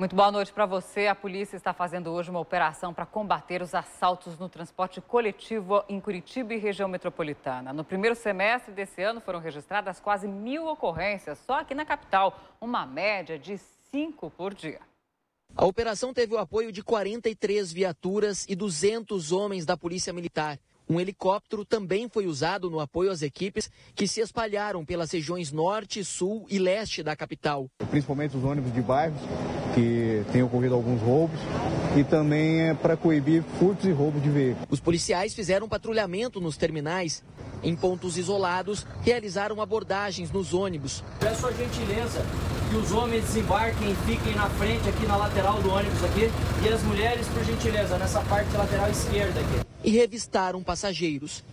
Muito boa noite para você. A polícia está fazendo hoje uma operação para combater os assaltos no transporte coletivo em Curitiba e região metropolitana. No primeiro semestre desse ano foram registradas quase 1.000 ocorrências só aqui na capital, uma média de 5 por dia. A operação teve o apoio de 43 viaturas e 200 homens da Polícia Militar. Um helicóptero também foi usado no apoio às equipes que se espalharam pelas regiões norte, sul e leste da capital. Principalmente os ônibus de bairros, que têm ocorrido alguns roubos, e também é para coibir furtos e roubos de veículos. Os policiais fizeram patrulhamento nos terminais. Em pontos isolados, realizaram abordagens nos ônibus. Peço a gentileza que os homens desembarquem e fiquem na frente, aqui na lateral do ônibus aqui, e as mulheres, por gentileza, nessa parte lateral esquerda aqui. E revistaram passageiros.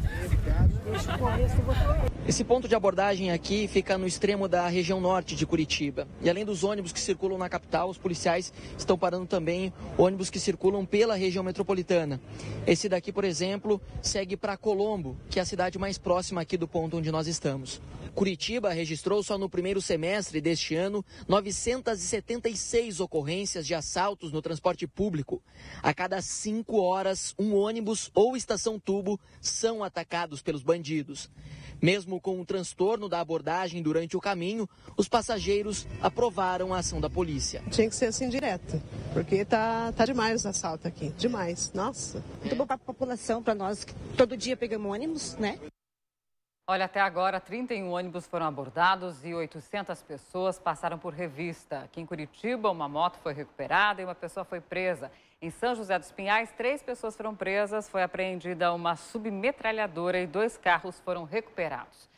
Esse ponto de abordagem aqui fica no extremo da região norte de Curitiba. E além dos ônibus que circulam na capital, os policiais estão parando também ônibus que circulam pela região metropolitana. Esse daqui, por exemplo, segue para Colombo, que é a cidade mais próxima aqui do ponto onde nós estamos. Curitiba registrou só no primeiro semestre deste ano 976 ocorrências de assaltos no transporte público. A cada 5 horas, um ônibus ou estação-tubo são atacados pelos bandidos. Mesmo com o transtorno da abordagem durante o caminho, os passageiros aprovaram a ação da polícia. Tinha que ser assim direto, porque tá demais o assalto aqui, demais, nossa. Muito bom para a população, para nós, que todo dia pegamos ônibus, né? Olha, até agora 31 ônibus foram abordados e 800 pessoas passaram por revista. Aqui em Curitiba, uma moto foi recuperada e uma pessoa foi presa. Em São José dos Pinhais, 3 pessoas foram presas, foi apreendida uma submetralhadora e 2 carros foram recuperados.